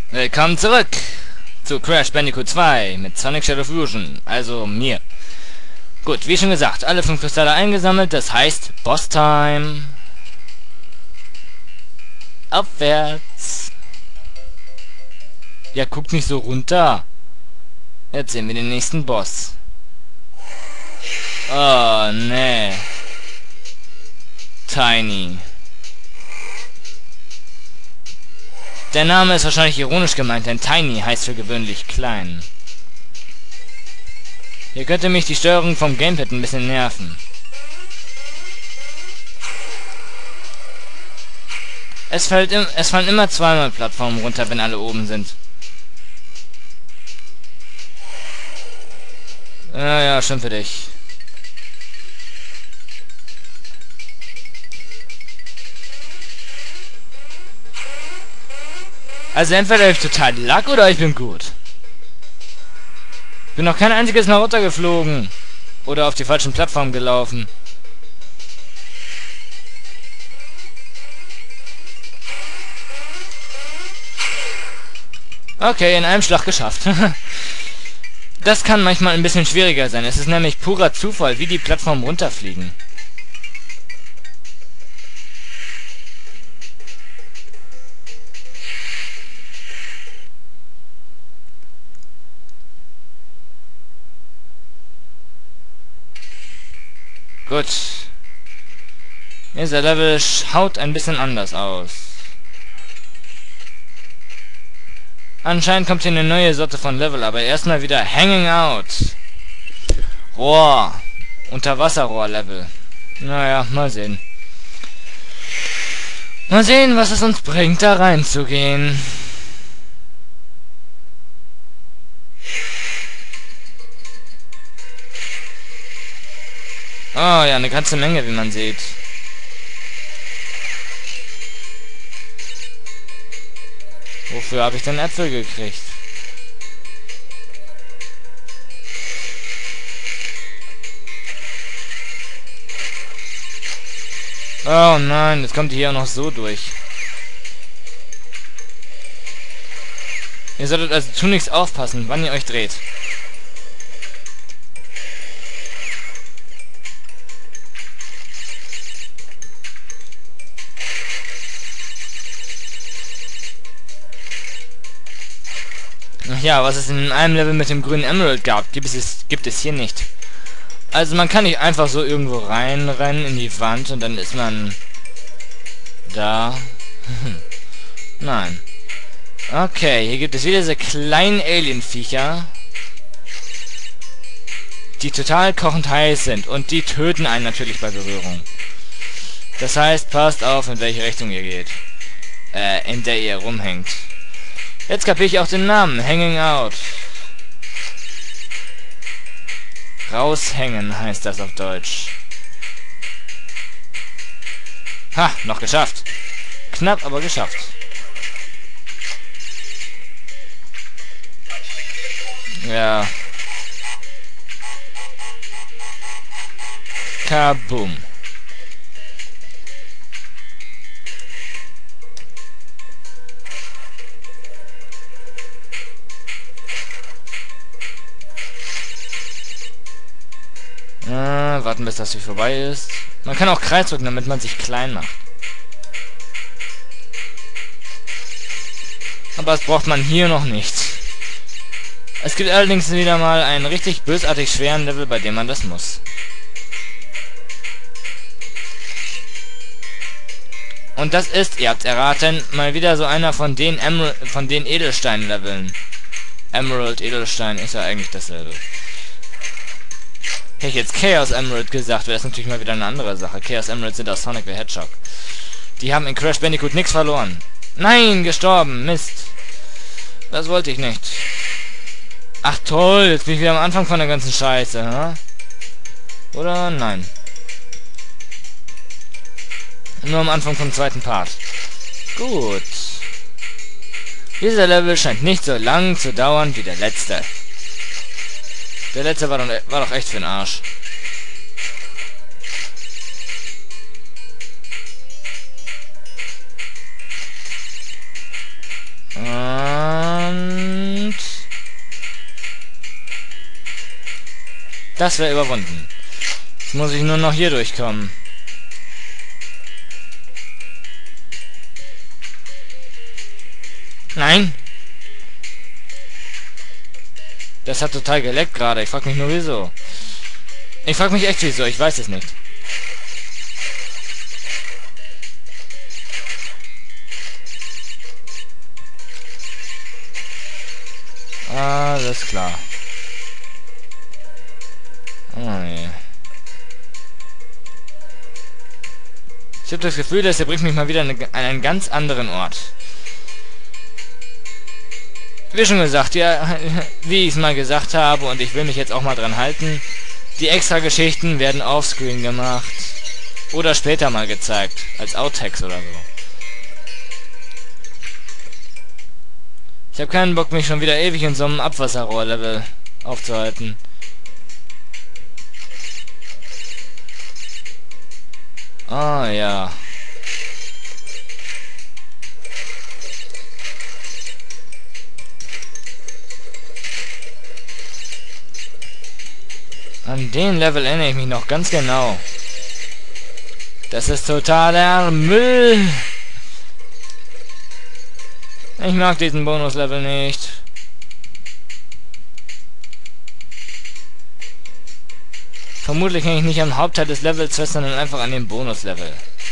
Willkommen zurück zu Crash Bandicoot 2 mit Sonic Shadow Fusion, also mir. Gut, wie schon gesagt, alle 5 Kristalle eingesammelt, das heißt Boss Time. Aufwärts. Ja, guckt nicht so runter. Jetzt sehen wir den nächsten Boss. Oh, nee. Tiny. Der Name ist wahrscheinlich ironisch gemeint, denn Tiny heißt für gewöhnlich klein. Hier könnte mich die Steuerung vom Gamepad ein bisschen nerven. Es fallen immer zweimal Plattformen runter, wenn alle oben sind. Ja, schön für dich. Also entweder ich total Lack oder ich bin gut. Bin noch kein einziges Mal runtergeflogen. Oder auf die falschen Plattformen gelaufen. Okay, in einem Schlag geschafft. Das kann manchmal ein bisschen schwieriger sein. Es ist nämlich purer Zufall, wie die Plattformen runterfliegen. Gut. Dieser Level schaut ein bisschen anders aus. Anscheinend kommt hier eine neue Sorte von Level, aber erstmal wieder Hanging Out. Rohr. Unterwasserrohr-Level. Naja, mal sehen. Mal sehen, was es uns bringt, da reinzugehen. Oh ja, eine ganze Menge, wie man sieht. Wofür habe ich denn Äpfel gekriegt? Oh nein, jetzt kommt hier auch noch so durch. Ihr solltet also tunlichst aufpassen, wann ihr euch dreht. Ja, was es in einem Level mit dem grünen Emerald gab, gibt es hier nicht. Also man kann nicht einfach so irgendwo reinrennen in die Wand und dann ist man da. Nein. Okay, hier gibt es wieder diese kleinen Alien-Viecher, die total kochend heiß sind und die töten einen natürlich bei Berührung. Das heißt, passt auf, in welche Richtung ihr geht. In der ihr rumhängt. Jetzt kapiere ich auch den Namen. Hanging Out. Raushängen heißt das auf Deutsch. Ha, noch geschafft. Knapp, aber geschafft. Ja. Kaboom. Warten bis das hier vorbei ist. Man kann auch Kreis drücken, damit man sich klein macht. Aber das braucht man hier noch nicht. Es gibt allerdings wieder mal einen richtig bösartig schweren Level, bei dem man das muss. Und das ist, ihr habt's erraten, mal wieder so einer von den Edelstein-Leveln. Emerald, Edelstein ist ja eigentlich dasselbe. Hätte ich jetzt Chaos Emerald gesagt, wäre es natürlich mal wieder eine andere Sache. Chaos Emerald sind aus Sonic the Hedgehog. Die haben in Crash Bandicoot nichts verloren. Nein, gestorben. Mist. Das wollte ich nicht. Ach toll, jetzt bin ich wieder am Anfang von der ganzen Scheiße, ha? Oder? Nein. Nur am Anfang vom zweiten Part. Gut. Dieser Level scheint nicht so lang zu dauern wie der letzte. Der letzte war doch echt für den Arsch. Das wäre überwunden. Jetzt muss ich nur noch hier durchkommen. Nein! Das hat total geleckt gerade. Ich frag mich nur wieso. Ich frag mich echt wieso. Ich weiß es nicht. Alles klar. Oh je. Ich habe das Gefühl, dass er bringt mich mal wieder an einen ganz anderen Ort. Wie schon gesagt, ja, wie ich es mal gesagt habe, und ich will mich jetzt auch mal dran halten, die Extra-Geschichten werden offscreen gemacht. Oder später mal gezeigt, als Outtakes oder so. Ich habe keinen Bock, mich schon wieder ewig in so einem Abwasserrohr-Level aufzuhalten. Ah, ja. An den Level erinnere ich mich noch ganz genau. Das ist totaler Müll. Ich mag diesen Bonuslevel nicht. Vermutlich hänge ich nicht am Hauptteil des Levels fest, sondern einfach an dem Bonuslevel.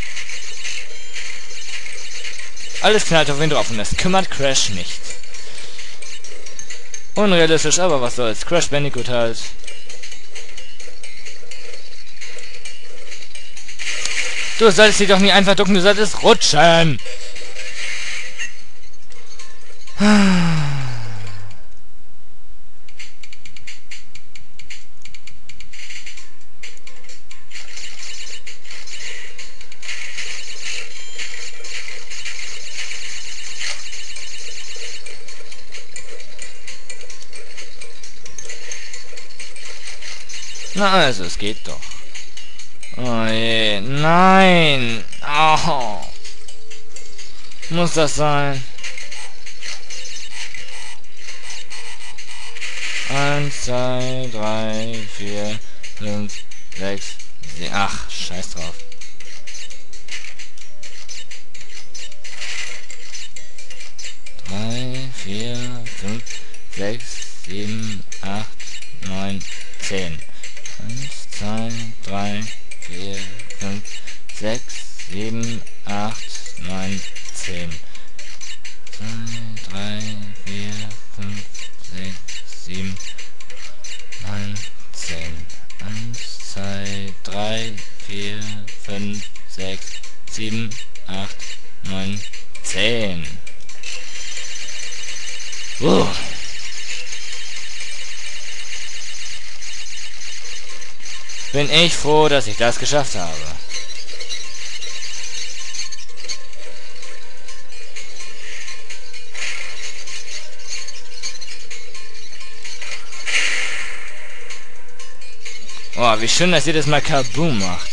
Alles knallt auf ihn drauf und das kümmert Crash nicht. Unrealistisch, aber was soll's. Crash Bandicoot halt. Du solltest dich doch nie einfach ducken, du solltest rutschen. Na also, es geht doch. Oh je, nein! Oh. Muss das sein? 1, 2, 3, 4, 5, 6, 7. Ach, scheiß drauf. Drei, 4, 5, 6, 7, 8, 9, 10. 1, 2, 3, 4, 5, 6, 7, 8, 9, 10. 2, 3, 4, 5, 6, 7, 9, 10. 1, 2, 3, 4, 5, 6, 7, 8, 9, 10. Bin ich froh, dass ich das geschafft habe. Oh, wie schön, dass jedes Mal Kaboom macht.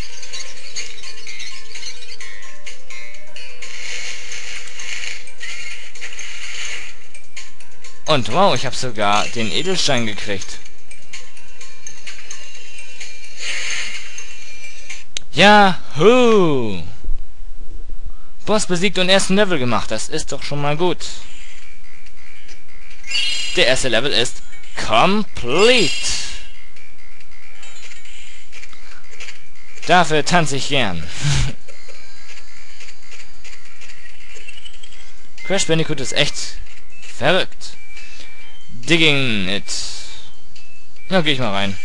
Und wow, ich habe sogar den Edelstein gekriegt. Yahoo! Boss besiegt und ersten Level gemacht. Das ist doch schon mal gut. Der erste Level ist complete. Dafür tanze ich gern. Crash Bandicoot ist echt verrückt. Digging it. Ja, geh ich mal rein.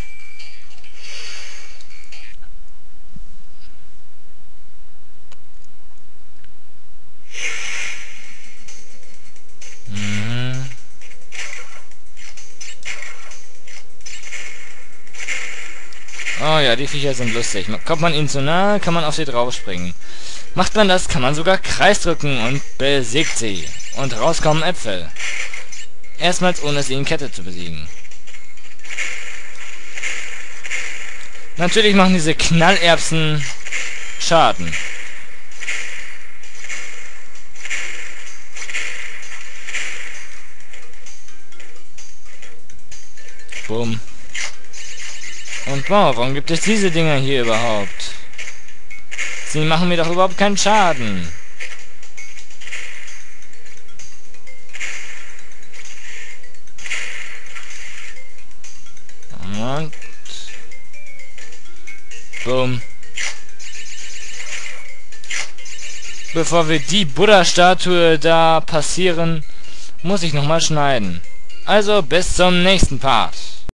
Oh ja, die Viecher sind lustig. Kommt man ihnen zu nahe, kann man auf sie draufspringen. Macht man das, kann man sogar Kreis drücken und besiegt sie. Und rauskommen Äpfel. Erstmals ohne sie in Kette zu besiegen. Natürlich machen diese Knallerbsen Schaden. Bumm. Wow, warum gibt es diese Dinger hier überhaupt? Sie machen mir doch überhaupt keinen Schaden. Und boom. Bevor wir die Buddha-Statue da passieren, muss ich nochmal schneiden. Also bis zum nächsten Part.